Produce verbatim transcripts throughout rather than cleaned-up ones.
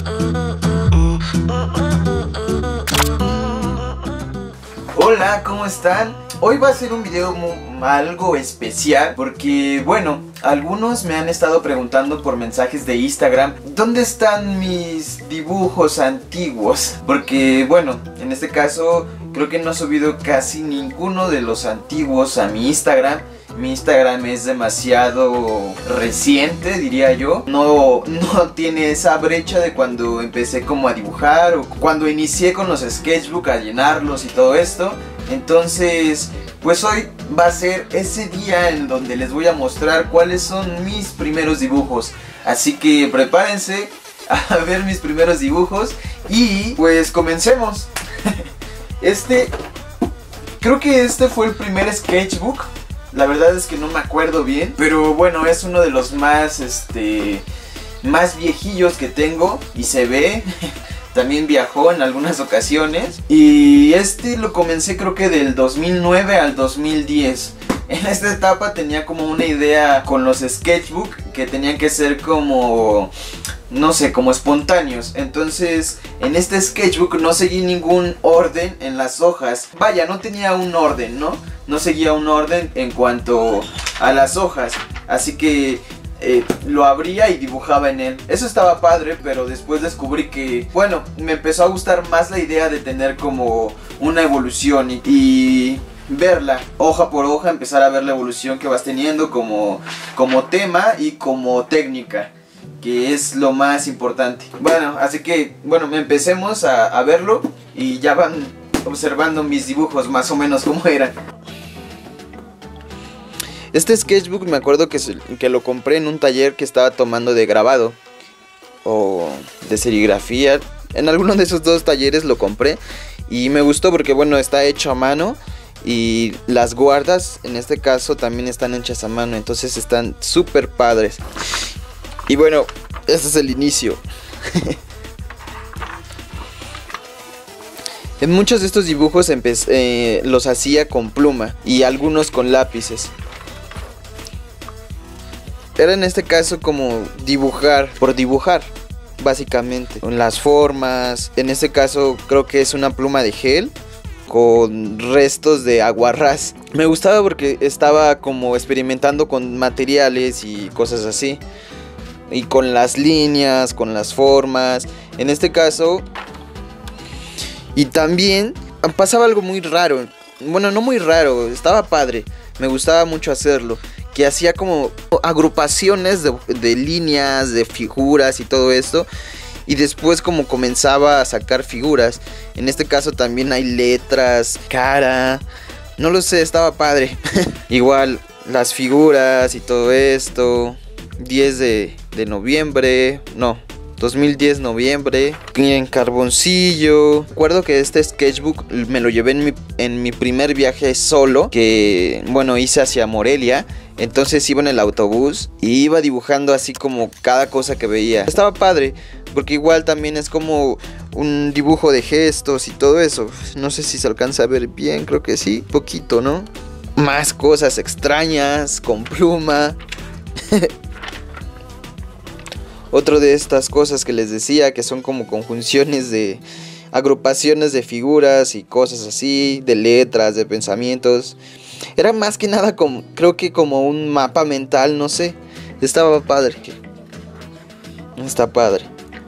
Hola, ¿cómo están? Hoy va a ser un video muy, algo especial porque, bueno, algunos me han estado preguntando por mensajes de Instagram ¿dónde están mis dibujos antiguos? Porque, bueno, en este caso creo que no he subido casi ninguno de los antiguos a mi Instagram. Mi Instagram es demasiado reciente, diría yo. No, no tiene esa brecha de cuando empecé como a dibujar o cuando inicié con los sketchbook a llenarlos y todo esto. Entonces, pues hoy va a ser ese día en donde les voy a mostrar cuáles son mis primeros dibujos. Así que prepárense a ver mis primeros dibujos y pues comencemos. Este, creo que este fue el primer sketchbook. La verdad es que no me acuerdo bien, pero bueno, es uno de los más, este, más viejillos que tengo y se ve. También viajó en algunas ocasiones. Y este lo comencé creo que del dos mil nueve al dos mil diez. En esta etapa tenía como una idea con los sketchbook que tenían que ser como, no sé, como espontáneos. Entonces en este sketchbook no seguí ningún orden en las hojas. Vaya, no tenía un orden, ¿no? No seguía un orden en cuanto a las hojas. Así que eh, lo abría y dibujaba en él. Eso estaba padre, pero después descubrí que, bueno, me empezó a gustar más la idea de tener como una evolución y, y verla hoja por hoja, empezar a ver la evolución que vas teniendo como, como tema y como técnica, que es lo más importante. Bueno, así que, bueno, empecemos a, a verlo y ya van observando mis dibujos más o menos como eran. Este sketchbook me acuerdo que, que lo compré en un taller que estaba tomando de grabado o de serigrafía. En alguno de esos dos talleres lo compré y me gustó porque, bueno, está hecho a mano y las guardas en este caso también están hechas a mano, entonces están súper padres. Y bueno, este es el inicio. En muchos de estos dibujos empecé, eh, los hacía con pluma y algunos con lápices. Era en este caso como dibujar por dibujar, básicamente. Con las formas, en este caso creo que es una pluma de gel con restos de aguarrás. Me gustaba porque estaba como experimentando con materiales y cosas así. Y con las líneas, con las formas. En este caso. Y también pasaba algo muy raro. Bueno, no muy raro, estaba padre. Me gustaba mucho hacerlo. Que hacía como agrupaciones de, de líneas, de figuras y todo esto. Y después como comenzaba a sacar figuras. En este caso también hay letras, cara. No lo sé, estaba padre. Igual las figuras y todo esto. diez de noviembre. No, dos mil diez noviembre. En carboncillo. Recuerdo que este sketchbook me lo llevé en mi, en mi primer viaje solo. Que bueno, hice hacia Morelia. Entonces iba en el autobús y iba dibujando así como cada cosa que veía. Estaba padre, porque igual también es como un dibujo de gestos y todo eso. No sé si se alcanza a ver bien, creo que sí, poquito, ¿no? Más cosas extrañas, con pluma. Otro de estas cosas que les decía, que son como conjunciones de agrupaciones de figuras y cosas así, de letras, de pensamientos. Era más que nada como, creo que como un mapa mental, no sé. Estaba padre. Está padre.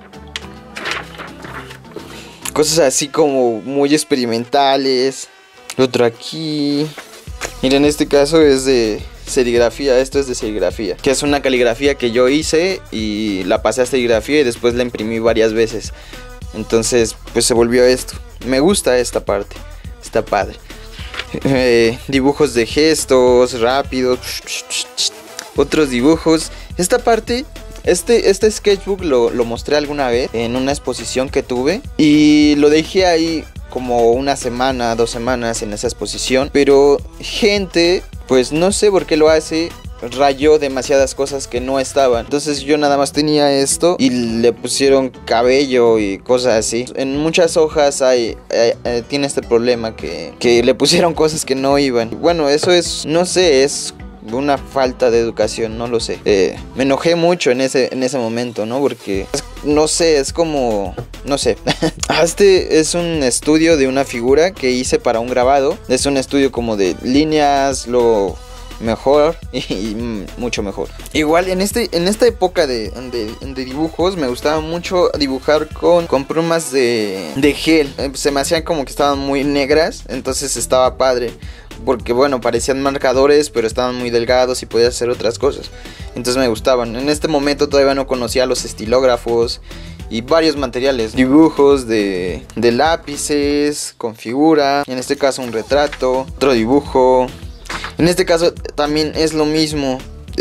Cosas así como muy experimentales. Otro aquí. Miren, en este caso es de serigrafía. Esto es de serigrafía, que es una caligrafía que yo hice y la pasé a serigrafía y después la imprimí varias veces. Entonces pues se volvió esto. Me gusta esta parte. Está padre. Eh, dibujos de gestos rápidos. Otros dibujos. Esta parte, este, este sketchbook lo, lo mostré alguna vez en una exposición que tuve y lo dejé ahí como una semana, dos semanas en esa exposición. Pero gente, pues no sé por qué lo hace, rayó demasiadas cosas que no estaban. Entonces yo nada más tenía esto y le pusieron cabello y cosas así. En muchas hojas hay, hay, hay tiene este problema que, que le pusieron cosas que no iban. Bueno, eso es, no sé, es una falta de educación, no lo sé. Eh, me enojé mucho en ese, en ese momento, ¿no? Porque, no sé, es como... No sé. Este es un estudio de una figura que hice para un grabado. Es un estudio como de líneas, lo mejor y, y mucho mejor. Igual en, este, en esta época de, de, de dibujos me gustaba mucho dibujar con, con plumas de, de gel. Se me hacían como que estaban muy negras, entonces estaba padre. Porque bueno, parecían marcadores, pero estaban muy delgados y podías hacer otras cosas. Entonces me gustaban. En este momento todavía no conocía los estilógrafos y varios materiales. Dibujos de, de lápices, con figura. En este caso un retrato, otro dibujo. En este caso también es lo mismo.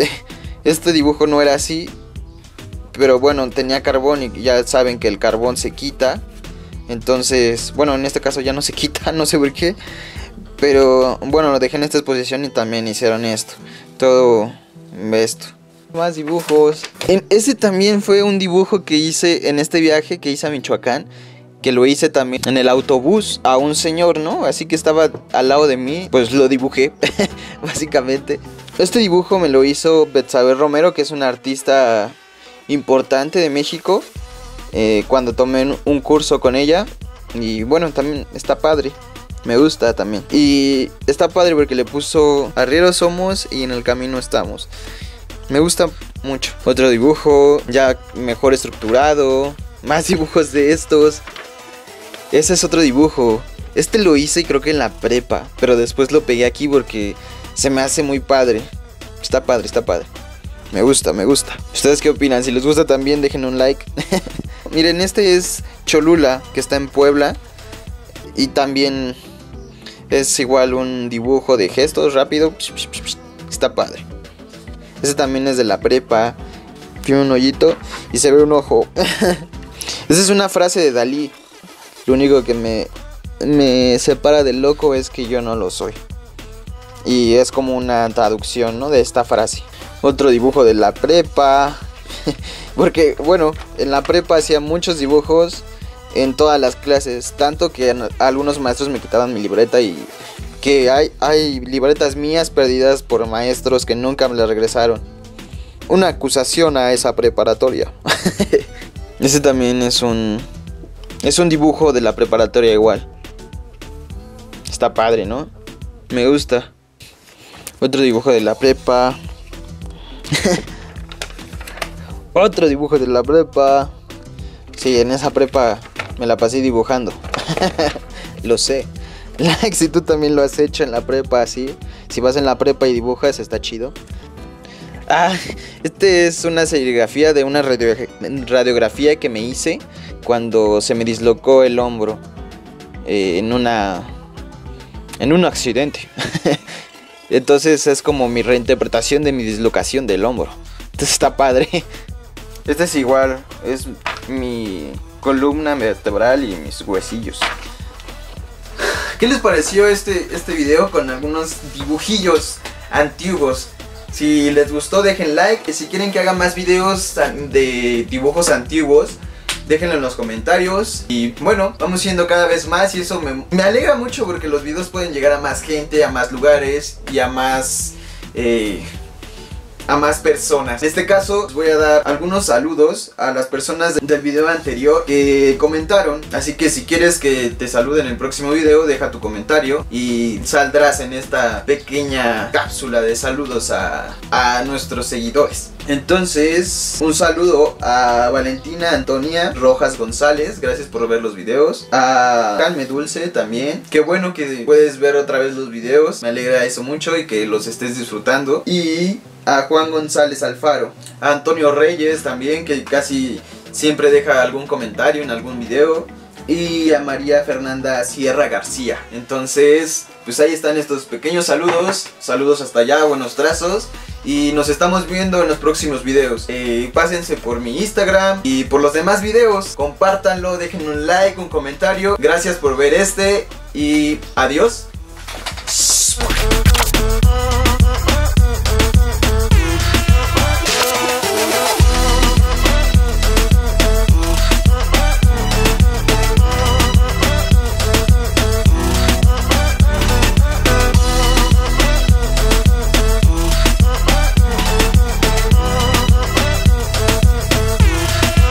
Este dibujo no era así, pero bueno, tenía carbón y ya saben que el carbón se quita. Entonces, bueno, en este caso ya no se quita, no sé por qué. Pero bueno, lo dejé en esta exposición y también hicieron esto. Todo esto. Más dibujos. En ese también fue un dibujo que hice en este viaje que hice a Michoacán. Que lo hice también en el autobús a un señor, ¿no? Así que estaba al lado de mí. Pues lo dibujé, básicamente. Este dibujo me lo hizo Betsabe Romero, que es una artista importante de México. Eh, cuando tomé un curso con ella. Y bueno, también está padre. Me gusta también. Y está padre porque le puso arrieros somos y en el camino estamos. Me gusta mucho. Otro dibujo ya mejor estructurado. Más dibujos de estos. Ese es otro dibujo. Este lo hice creo que en la prepa, pero después lo pegué aquí porque se me hace muy padre. Está padre, está padre. Me gusta, me gusta. ¿Ustedes qué opinan? Si les gusta también dejen un like. Miren, este es Cholula, que está en Puebla. Y también es igual un dibujo de gestos rápido. Está padre. Ese también es de la prepa. Tiene un hoyito y se ve un ojo. Esa es una frase de Dalí. Lo único que me, me separa del loco es que yo no lo soy. Y es como una traducción, ¿no? De esta frase. Otro dibujo de la prepa. Porque, bueno, en la prepa hacía muchos dibujos en todas las clases. Tanto que algunos maestros me quitaban mi libreta y que hay, hay libretas mías perdidas por maestros que nunca me las regresaron. Una acusación a esa preparatoria. Ese también es un... Es un dibujo de la preparatoria igual. Está padre, ¿no? Me gusta. Otro dibujo de la prepa. Otro dibujo de la prepa. Sí, en esa prepa me la pasé dibujando. Lo sé. Like si tú también lo has hecho en la prepa así. Si vas en la prepa y dibujas, está chido. Ah, este es una serigrafía de una radio radiografía que me hice cuando se me dislocó el hombro eh, en una en un accidente. Entonces es como mi reinterpretación de mi dislocación del hombro. Entonces está padre. Este es igual, es mi columna vertebral y mis huesillos. ¿Qué les pareció este, este video con algunos dibujillos antiguos? Si les gustó dejen like, y si quieren que haga más videos de dibujos antiguos, déjenlo en los comentarios. Y bueno, vamos siendo cada vez más y eso me, me alegra mucho porque los videos pueden llegar a más gente, a más lugares y a más... Eh, a más personas. En este caso voy a dar algunos saludos a las personas del video anterior que comentaron. Así que si quieres que te salude en el próximo video, deja tu comentario y saldrás en esta pequeña cápsula de saludos a, a nuestros seguidores. Entonces, un saludo a Valentina Antonia Rojas González, gracias por ver los videos. A Calme Dulce también, qué bueno que puedes ver otra vez los videos, me alegra eso mucho y que los estés disfrutando. Y a Juan González Alfaro, a Antonio Reyes también, que casi siempre deja algún comentario en algún video. Y a María Fernanda Sierra García. Entonces, pues ahí están estos pequeños saludos. Saludos hasta allá, buenos trazos. Y nos estamos viendo en los próximos videos. eh, Pásense por mi Instagram y por los demás videos. Compártanlo, dejen un like, un comentario. Gracias por ver este y adiós.